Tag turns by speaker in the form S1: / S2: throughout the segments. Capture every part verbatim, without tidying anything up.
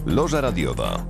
S1: Loża radiowa.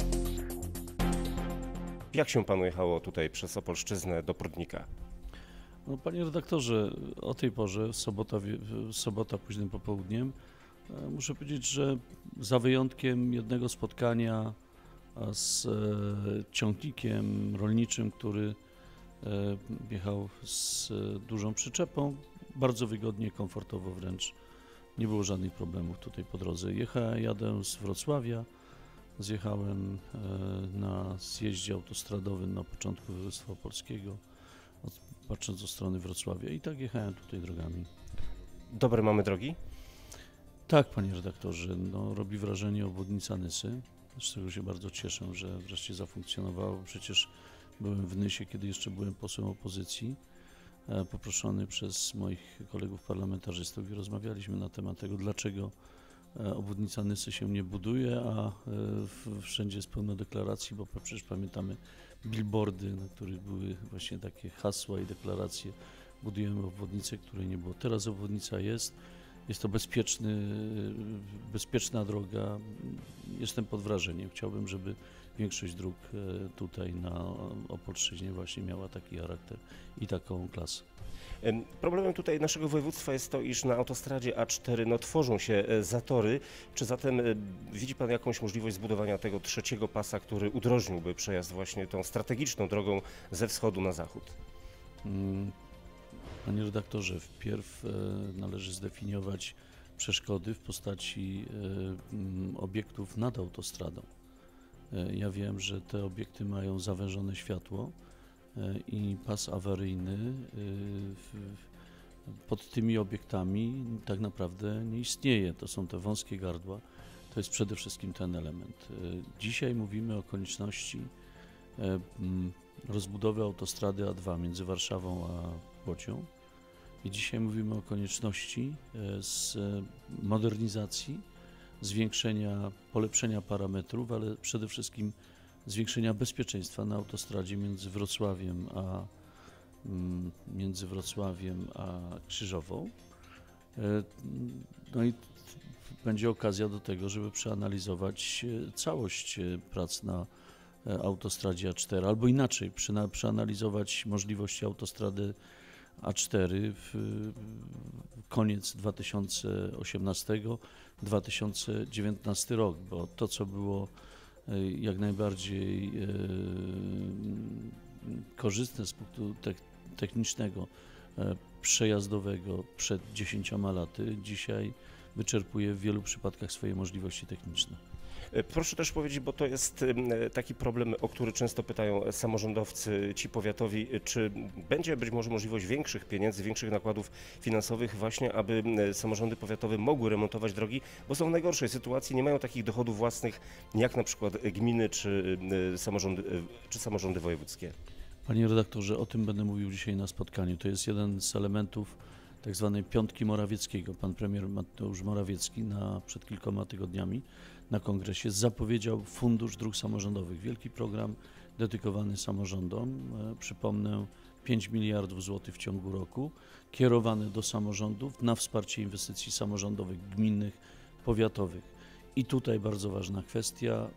S2: Jak się panu jechało tutaj przez Opolszczyznę do Prudnika?
S3: No, panie redaktorze, o tej porze, sobota, sobota późnym popołudniem, muszę powiedzieć, że za wyjątkiem jednego spotkania z ciągnikiem rolniczym, który jechał z dużą przyczepą, bardzo wygodnie, komfortowo wręcz. Nie było żadnych problemów tutaj po drodze. Jechałem, jadę z Wrocławia, zjechałem na zjeździe autostradowym na początku województwa opolskiego, patrząc od strony Wrocławia, i tak jechałem tutaj drogami.
S2: Dobre mamy drogi?
S3: Tak, panie redaktorze, no, robi wrażenie obwodnica Nysy, z czego się bardzo cieszę, że wreszcie zafunkcjonowało. Przecież byłem w Nysie, kiedy jeszcze byłem posłem opozycji, poproszony przez moich kolegów parlamentarzystów, i rozmawialiśmy na temat tego, dlaczego obwodnica Nysy się nie buduje, a wszędzie jest pełno deklaracji, bo przecież pamiętamy billboardy, na których były właśnie takie hasła i deklaracje: budujemy obwodnicę, której nie było. Teraz obwodnica jest, jest to bezpieczny, bezpieczna droga. Jestem pod wrażeniem. Chciałbym, żeby większość dróg tutaj na Opolszczyźnie właśnie miała taki charakter i taką klasę.
S2: Problemem tutaj naszego województwa jest to, iż na autostradzie A cztery no, tworzą się zatory. Czy zatem widzi pan jakąś możliwość zbudowania tego trzeciego pasa, który udrożniłby przejazd właśnie tą strategiczną drogą ze wschodu na zachód?
S3: Panie redaktorze, wpierw należy zdefiniować przeszkody w postaci obiektów nad autostradą. Ja wiem, że te obiekty mają zawężone światło i pas awaryjny pod tymi obiektami tak naprawdę nie istnieje. To są te wąskie gardła, to jest przede wszystkim ten element. Dzisiaj mówimy o konieczności rozbudowy autostrady A dwa między Warszawą a Łódzką i dzisiaj mówimy o konieczności z modernizacji, zwiększenia, polepszenia parametrów, ale przede wszystkim zwiększenia bezpieczeństwa na autostradzie między Wrocławiem a, między Wrocławiem a Krzyżową. No i będzie okazja do tego, żeby przeanalizować całość prac na autostradzie A cztery, albo inaczej, przeanalizować możliwości autostrady A cztery w koniec dwa tysiące osiemnastego do dwa tysiące dziewiętnastego rok, bo to, co było jak najbardziej korzystne z punktu technicznego, przejazdowego przed dziesięcioma laty, dzisiaj wyczerpuje w wielu przypadkach swoje możliwości techniczne.
S2: Proszę też powiedzieć, bo to jest taki problem, o który często pytają samorządowcy ci powiatowi, czy będzie być może możliwość większych pieniędzy, większych nakładów finansowych właśnie, aby samorządy powiatowe mogły remontować drogi, bo są w najgorszej sytuacji, nie mają takich dochodów własnych jak na przykład gminy czy samorządy, czy samorządy wojewódzkie.
S3: Panie redaktorze, o tym będę mówił dzisiaj na spotkaniu. To jest jeden z elementów tak zwanej piątki Morawieckiego. Pan premier Mateusz Morawiecki na, przed kilkoma tygodniami na kongresie zapowiedział Fundusz Dróg Samorządowych. Wielki program dedykowany samorządom. Przypomnę, pięć miliardów złotych w ciągu roku, kierowany do samorządów na wsparcie inwestycji samorządowych, gminnych, powiatowych. I tutaj bardzo ważna kwestia,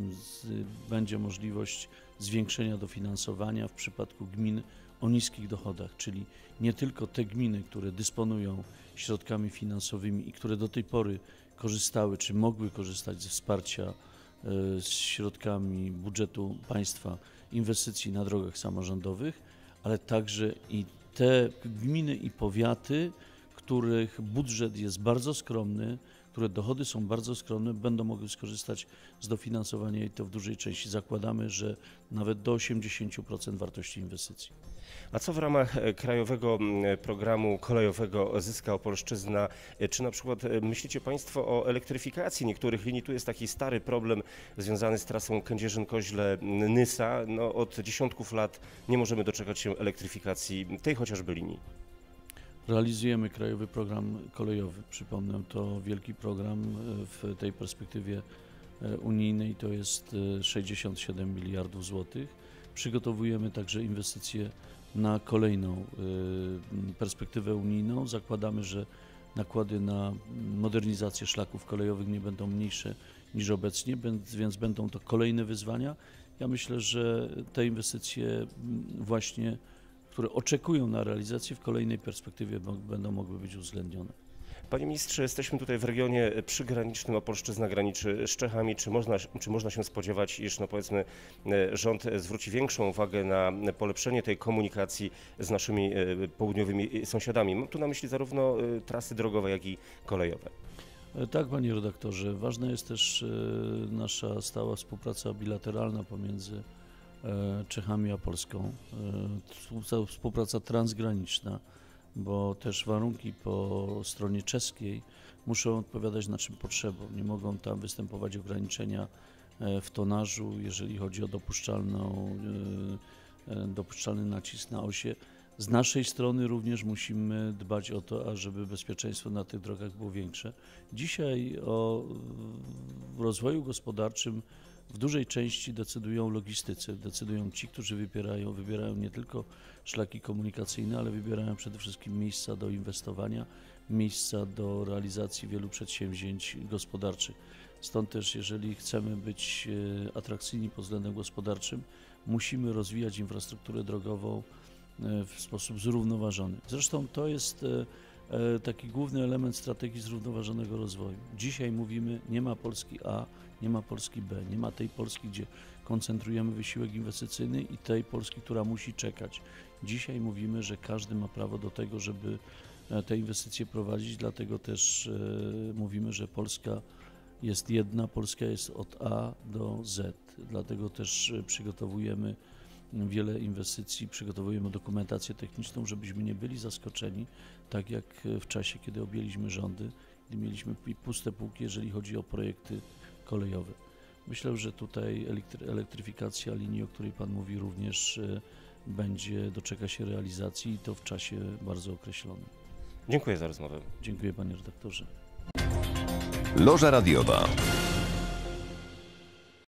S3: będzie możliwość zwiększenia dofinansowania w przypadku gmin o niskich dochodach, czyli nie tylko te gminy, które dysponują środkami finansowymi i które do tej pory korzystały, czy mogły korzystać ze wsparcia z środkami budżetu państwa inwestycji na drogach samorządowych, ale także i te gminy i powiaty, których budżet jest bardzo skromny, które dochody są bardzo skromne, będą mogły skorzystać z dofinansowania, i to w dużej części zakładamy, że nawet do osiemdziesięciu procent wartości inwestycji.
S2: A co w ramach krajowego programu kolejowego Zyska Opolszczyzna? Czy na przykład myślicie Państwo o elektryfikacji niektórych linii? Tu jest taki stary problem związany z trasą Kędzierzyn-Koźle-Nysa. No, od dziesiątków lat nie możemy doczekać się elektryfikacji tej chociażby linii.
S3: Realizujemy krajowy program kolejowy. Przypomnę, to wielki program w tej perspektywie unijnej, to jest sześćdziesiąt siedem miliardów złotych. Przygotowujemy także inwestycje na kolejną perspektywę unijną. Zakładamy, że nakłady na modernizację szlaków kolejowych nie będą mniejsze niż obecnie, więc będą to kolejne wyzwania. Ja myślę, że te inwestycje właśnie, które oczekują na realizację, w kolejnej perspektywie będą mogły być uwzględnione.
S2: Panie ministrze, jesteśmy tutaj w regionie przygranicznym, Opolszczyzna graniczy z Czechami. Czy można, czy można się spodziewać, iż no powiedzmy rząd zwróci większą uwagę na polepszenie tej komunikacji z naszymi południowymi sąsiadami? Mam tu na myśli zarówno trasy drogowe, jak i kolejowe.
S3: Tak, panie redaktorze. Ważna jest też nasza stała współpraca bilateralna pomiędzy Czechami a Polską. Współpraca transgraniczna, bo też warunki po stronie czeskiej muszą odpowiadać naszym potrzebom. Nie mogą tam występować ograniczenia w tonażu, jeżeli chodzi o dopuszczalną, dopuszczalny nacisk na osie. Z naszej strony również musimy dbać o to, ażeby bezpieczeństwo na tych drogach było większe. Dzisiaj o rozwoju gospodarczym w dużej części decydują logistycy, decydują ci, którzy wybierają, wybierają nie tylko szlaki komunikacyjne, ale wybierają przede wszystkim miejsca do inwestowania, miejsca do realizacji wielu przedsięwzięć gospodarczych. Stąd też, jeżeli chcemy być atrakcyjni pod względem gospodarczym, musimy rozwijać infrastrukturę drogową w sposób zrównoważony. Zresztą to jest taki główny element strategii zrównoważonego rozwoju. Dzisiaj mówimy, nie ma Polski A, nie ma Polski B, nie ma tej Polski, gdzie koncentrujemy wysiłek inwestycyjny i tej Polski, która musi czekać. Dzisiaj mówimy, że każdy ma prawo do tego, żeby te inwestycje prowadzić, dlatego też mówimy, że Polska jest jedna, Polska jest od A do Z, dlatego też przygotowujemy wiele inwestycji, przygotowujemy dokumentację techniczną, żebyśmy nie byli zaskoczeni, tak jak w czasie, kiedy objęliśmy rządy, gdy mieliśmy puste półki, jeżeli chodzi o projekty kolejowe. Myślę, że tutaj elektryfikacja linii, o której Pan mówi, również będzie, doczeka się realizacji i to w czasie bardzo określonym.
S2: Dziękuję za rozmowę.
S3: Dziękuję, panie redaktorze.
S1: Loża radiowa.